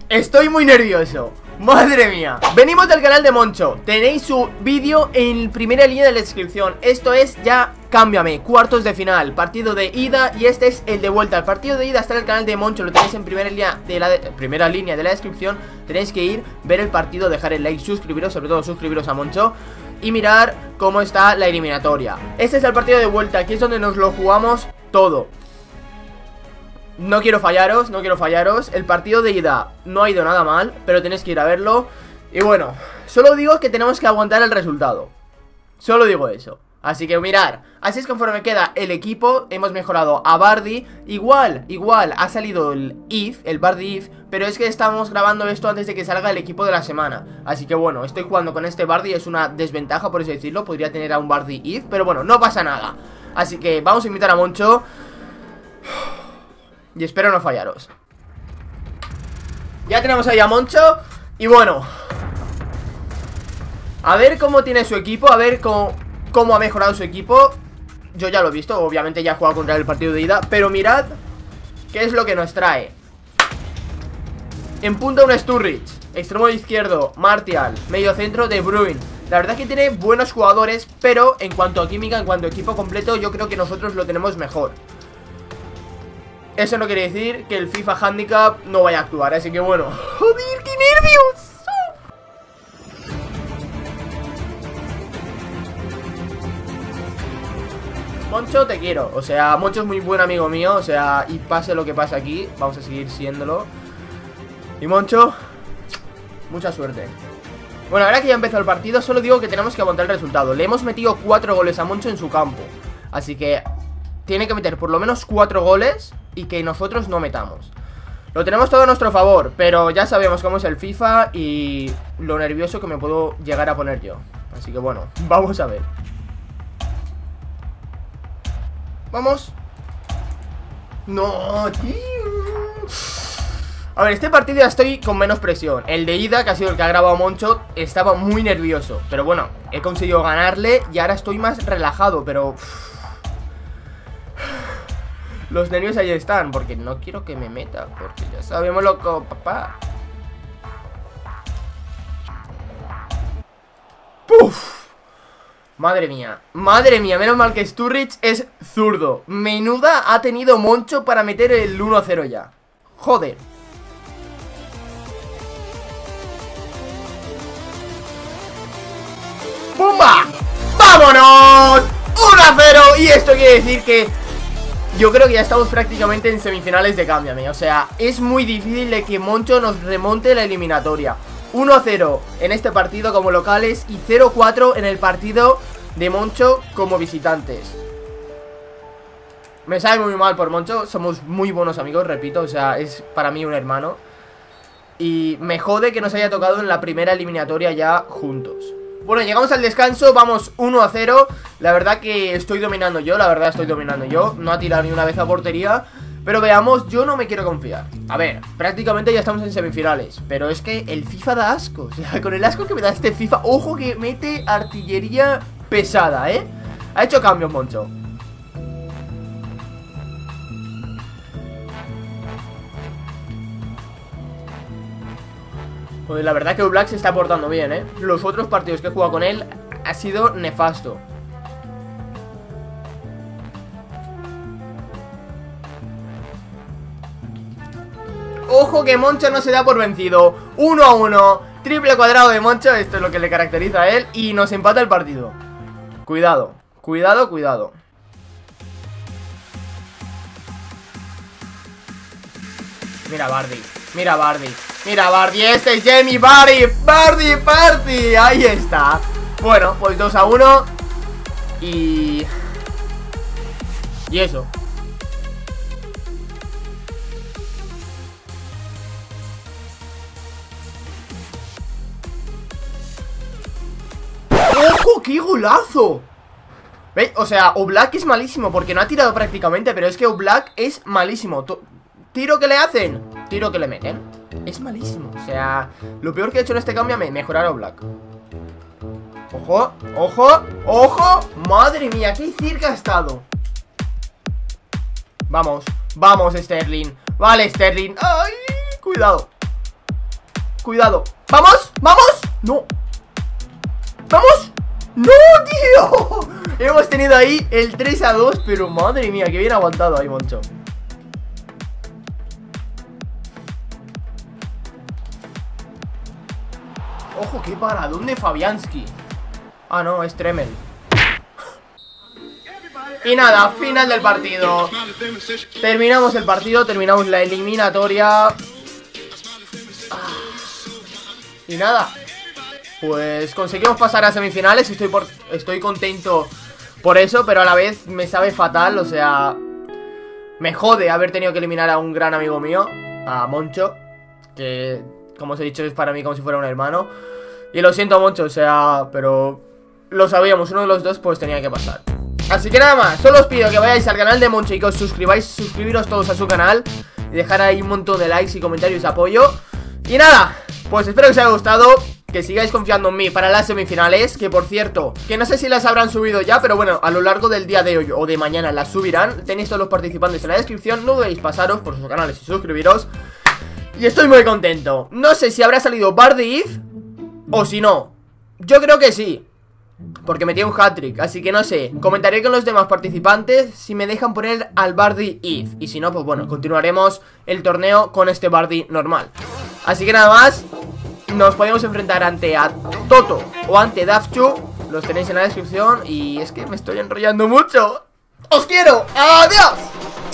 Estoy muy nervioso. Madre mía. Venimos del canal de Moncho. Tenéis su vídeo en primera línea de la descripción. Esto es ya Cámbiame, cuartos de final, partido de ida. Y este es el de vuelta. El partido de ida está en el canal de Moncho. Lo tenéis en primera línea de la descripción. Tenéis que ir, ver el partido, dejar el like, suscribiros, sobre todo suscribiros a Moncho y mirar cómo está la eliminatoria. Este es el partido de vuelta. Aquí es donde nos lo jugamos todo. No quiero fallaros, no quiero fallaros. El partido de ida no ha ido nada mal, pero tenéis que ir a verlo. Y bueno, solo digo que tenemos que aguantar el resultado. Solo digo eso. Así que mirar, así es conforme queda el equipo. Hemos mejorado a Bardi. Igual, ha salido el If, el Bardi If, pero es que estamos grabando esto antes de que salga el equipo de la semana. Así que bueno, estoy jugando con este Bardi. Es una desventaja, por así decirlo. Podría tener a un Bardi If, pero bueno, no pasa nada. Así que vamos a invitar a Moncho y espero no fallaros. Ya tenemos ahí a Moncho. Y bueno, a ver cómo tiene su equipo. A ver cómo ha mejorado su equipo. Yo ya lo he visto, obviamente ya he jugado contra el partido de ida. Pero mirad qué es lo que nos trae. En punta un Sturridge, extremo izquierdo Martial, medio centro De Bruyne. La verdad es que tiene buenos jugadores, pero en cuanto a química, en cuanto a equipo completo, yo creo que nosotros lo tenemos mejor. Eso no quiere decir que el FIFA Handicap no vaya a actuar, así que bueno. ¡Joder, qué nervios! Moncho, te quiero. O sea, Moncho es muy buen amigo mío. O sea, y pase lo que pase aquí, vamos a seguir siéndolo. Y Moncho, mucha suerte. Bueno, ahora que ya empezó el partido, solo digo que tenemos que aguantar el resultado. Le hemos metido 4 goles a Moncho en su campo. Así que tiene que meter por lo menos 4 goles y que nosotros no metamos. Lo tenemos todo a nuestro favor, pero ya sabemos cómo es el FIFA y lo nervioso que me puedo llegar a poner yo. Así que bueno, vamos a ver. Vamos. No, tío. A ver, este partido ya estoy con menos presión. El de ida, que ha sido el que ha grabado Moncho, estaba muy nervioso. Pero bueno, he conseguido ganarle y ahora estoy más relajado, pero los nervios ahí están, porque no quiero que me meta, porque ya sabemos loco, papá. ¡Puf! Madre mía, menos mal que Sturridge es zurdo. Menuda ha tenido Moncho para meter el 1-0 ya. Joder. ¡Pumba! ¡Vámonos! 1-0. Y esto quiere decir que yo creo que ya estamos prácticamente en semifinales de Cámbiame. O sea, es muy difícil de que Moncho nos remonte la eliminatoria. 1-0 en este partido como locales y 0-4 en el partido de Moncho como visitantes. Me sabe muy mal por Moncho. Somos muy buenos amigos, repito. O sea, es para mí un hermano. Y me jode que nos haya tocado en la primera eliminatoria ya juntos. Bueno, llegamos al descanso, vamos 1-0. La verdad que estoy dominando yo, No ha tirado ni una vez a portería. Pero veamos, yo no me quiero confiar. A ver, prácticamente ya estamos en semifinales, pero es que el FIFA da asco. O sea, con el asco que me da este FIFA. Ojo que mete artillería pesada, Ha hecho cambios, Moncho. Pues la verdad que Oblak se está portando bien, Los otros partidos que he jugado con él ha sido nefasto. Ojo que Moncho no se da por vencido. 1-1, triple cuadrado de Moncho. Esto es lo que le caracteriza a él. Y nos empata el partido. Cuidado, cuidado. Mira Bardi, este es Jamie Bardi Party. Ahí está. Bueno, pues 2-1. Y eso. ¡Ojo, qué golazo! ¿Veis? O sea, Oblak es malísimo porque no ha tirado prácticamente, pero es que Oblak es malísimo. Tiro que le hacen, tiro que le meten. Es malísimo, o sea, lo peor que he hecho en este cambio es mejorar a Oblak. Ojo. Madre mía, qué cerca ha estado. Vamos, Sterling. Vale, Sterling. ¡Ay! Cuidado. cuidado. ¡Vamos! ¡Vamos! ¡No! ¡Vamos! ¡No, tío! Hemos tenido ahí el 3-2, pero madre mía, que bien aguantado ahí, Moncho. Ojo, qué paradón de Fabianski. Ah, no, es Tremel. Y nada, final del partido. Terminamos el partido, terminamos la eliminatoria. Y nada, pues conseguimos pasar a semifinales. Estoy contento por eso, pero a la vez me sabe fatal. O sea, me jode haber tenido que eliminar a un gran amigo mío, a Moncho, que, como os he dicho, es para mí como si fuera un hermano. Y lo siento, Moncho, o sea, pero lo sabíamos, uno de los dos pues tenía que pasar. Así que nada más, solo os pido que vayáis al canal de Moncho y que os suscribáis, suscribiros todos a su canal y dejar ahí un montón de likes y comentarios de apoyo. Y nada, pues espero que os haya gustado, que sigáis confiando en mí para las semifinales, que por cierto, que no sé si las habrán subido ya, pero bueno, a lo largo del día de hoy o de mañana las subirán. Tenéis todos los participantes en la descripción, no dudéis pasaros por sus canales y suscribiros. Y estoy muy contento. No sé si habrá salido Bardi If o si no, yo creo que sí, porque metí un hat-trick, así que no sé. Comentaré con los demás participantes si me dejan poner al Bardi If. Y si no, pues bueno, continuaremos el torneo con este Bardi normal. Así que nada más, nos podemos enfrentar ante a Toto o ante Dafchu. Los tenéis en la descripción. Y es que me estoy enrollando mucho. ¡Os quiero! ¡Adiós!